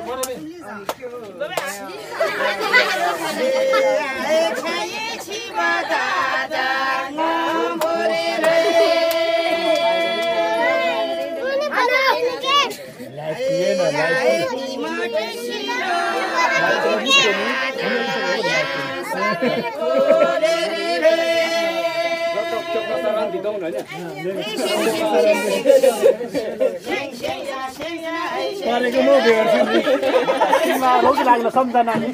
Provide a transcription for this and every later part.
पारेको म भेट्छु नि तिमीमा रोग लाग्ला सम्झना नि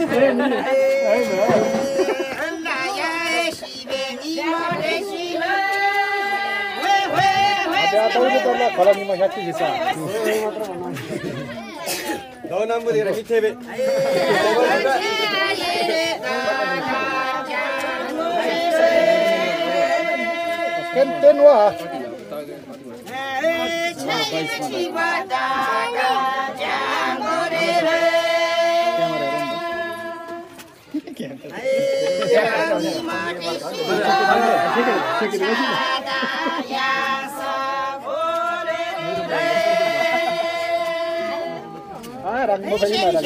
खलानीमा साथी हिस्सा दो नंबर लिएर मिठे बे केन वा रंग बदली मारा